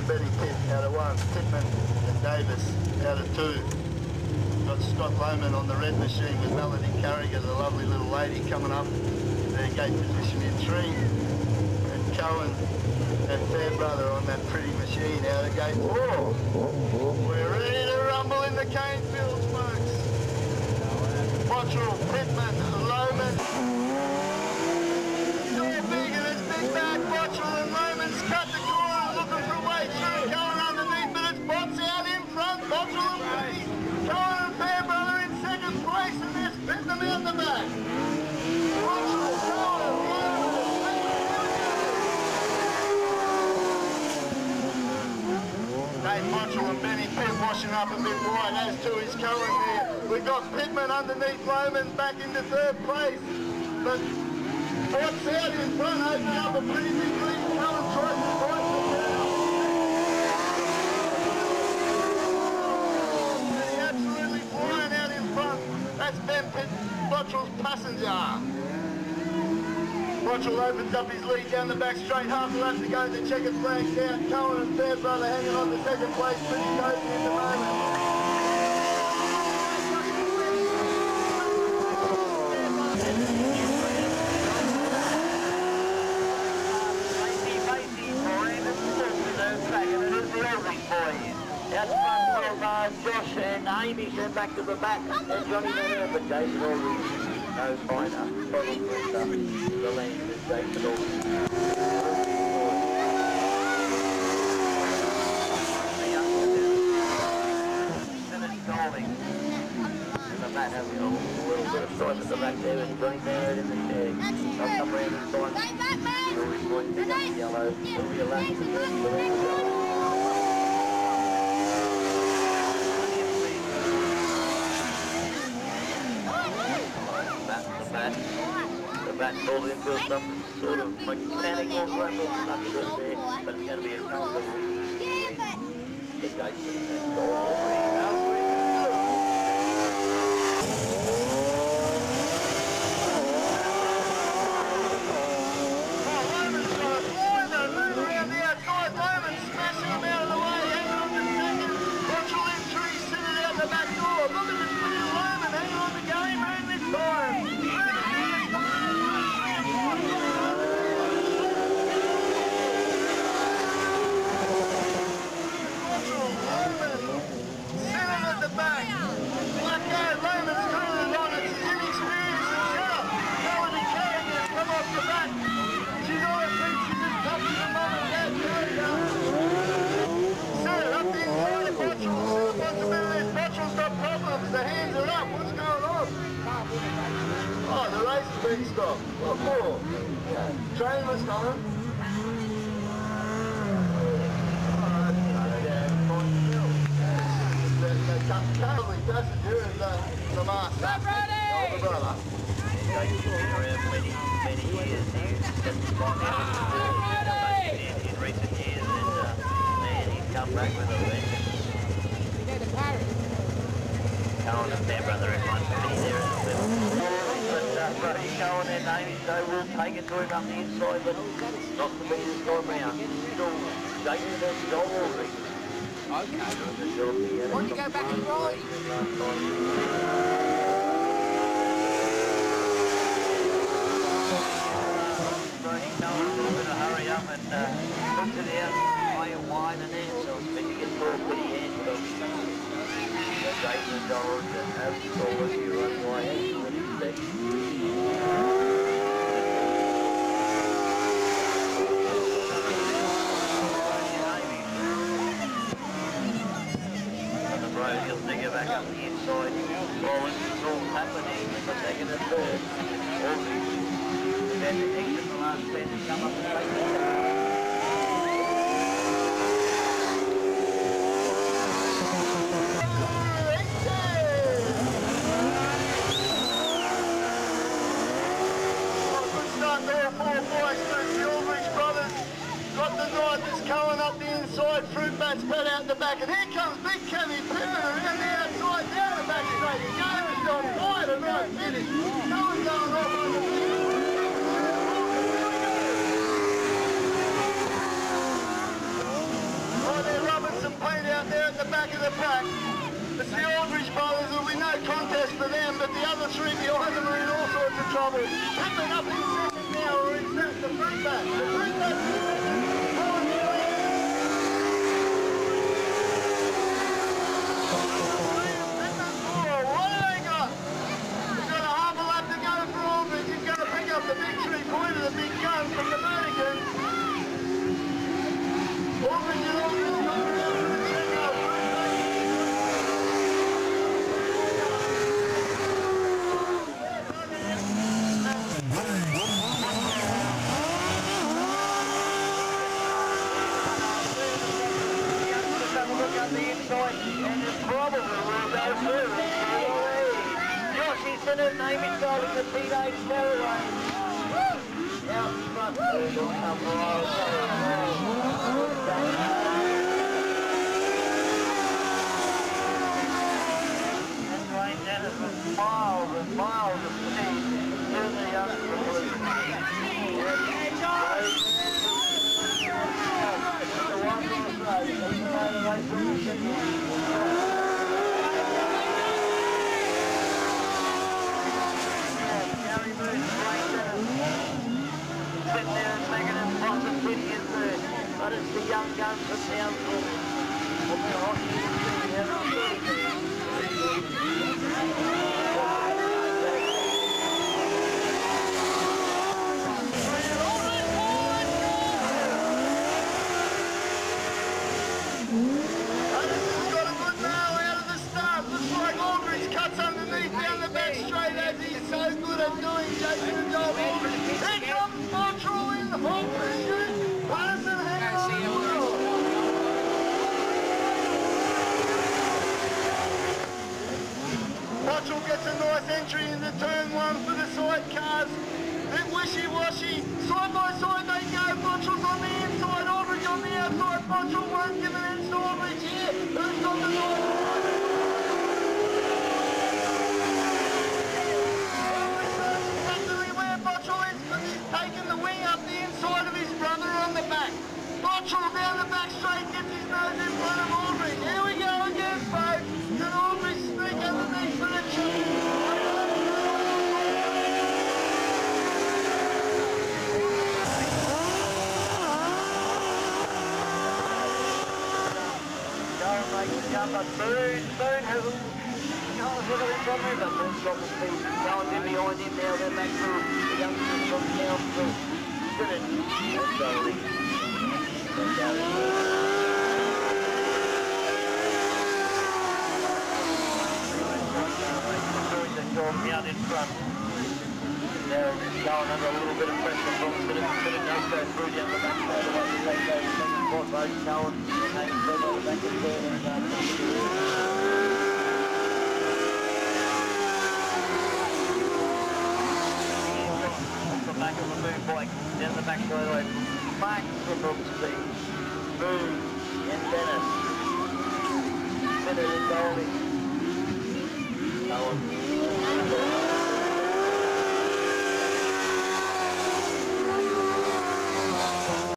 Benny Pitt out of 1, Pittman and Davis out of 2. Got Scott Lohman on the red machine with Melody Carriger, the lovely little lady, coming up their gate position in 3. And Cohen and Fairbrother on that pretty machine out of gate 4. We're ready to rumble in the cane fields, folks. Bottrell, Pittman, Lohman. They're big and it's big back. Bottrell and Lohman's cut the corner, looking for a way through. Cohen underneath, but it's Bots out in front. Bottrell and Pittman. Cohen and Fairbrother in second place, and they're spitting them out the back. Bottrell, Cohen, Dave Bottrell and Benny Pitt washing up a bit wide. As to his Cohen there. We've got Pittman underneath Lohman back into third place. But Bots out in front, opening up a pretty big lead. Cohen tries to fight them down. He's absolutely flying out in front. That's Ben Pitt, Bottrell's passenger. Bottrell opens up his lead down the back straight, half a lap to go, the checkered flag down. Cohen and Fairbrother hanging on to second place, pretty cozy at the moment. Out front, Josh and Amy turn back to the back, and Johnny Manor, but Jason Aldridge, no finer, probably with the lane with Jason Aldridge. Matt having a little bit of stripe at the back there, and Johnny Manor in the shag. They'll come round in time. Rory's going to pick up the yellow. It'll be a lap to the The bat pulled into some sort of mechanical rumble stuck to it there, but it's going to be a comfortable hit goes to the The hands are up. What's going on? Oh, the race has been stopped. What for? Train was gone. Currently passenger is the master. The brother. He's been around many years. He's just gone out in recent years, and man, he's come back with a win. Cohen and Fairbrother in one pretty there in the middle. But Brody Cohen and Amy so will take it to him up the inside, but not to be this time round. Still Jason and Joel Aldridge. Okay. Why don't you go back and ride? Brody Cohen a little bit of hurry up and puts it out, play it wide and then so it's been to get to a pretty hand. Jason Dollars and absolutely running away as you would expect. And the Bros, he'll dig it back up the inside. Well, it's all happening in the second and third. Aldridge, then the exit the last 10 to come up and take the second. Cohen up the inside, Fruit Bats pad out the back, and here comes Big Cammy Pittman around the outside, down the back straight. The game has gone wide and right finish. Cohen going off on the field. Right paint out there at the back of the pack. It's the Aldridge brothers, there'll be no contest for them, but the other three behind them are in all sorts of trouble. Pippin up in second now, or in second, the front back. The front back. What have they got? He's got a half a lap to go for Aldridge. He's going to pick up the victory point of the big gun from the Vertigan. Aldridge and Aldridge got around to the check-out. And it's probably will go through. Josh Easton and Amy starting the teenage fairway. Out front, they'll come and Wayne Dennis with miles and miles of speed to the blue. Sitting there and making it possible in third. But it's the young guns from Townsville. We'll be hockey doing Jason Job. Here comes Bottrell in the home position. Patterson hanging on the wheel. Bottrell gets a nice entry into turn one for the sidecars. Bit wishy-washy. Side by side they go. Bottrell's on the inside, Aldridge on the outside. Bottrell won't give an end to Aldridge here. Who's got the north? Taking the wing up the inside of his brother on the back. Bottrell down the back straight, gets his nose in front of Aldridge. Here we go again, folks. Can Aldridge sneak underneath for the cheese? Don't make the jump, but Boone has look at it from him, but Boone's got the speed. Going in behind him now, they're back through the youngsters from Townsville. Good it. Let's go, Lee. Let's go. Out in front. They're going under a little bit of pressure from a bit of no go through down the back side of the way they go. Second spot, both Cowan and they spread on the back of the third and back of the Boone bike, down the back straightaway, back from speed. Boone and Dennis. Bennett and Goldie. Cowan.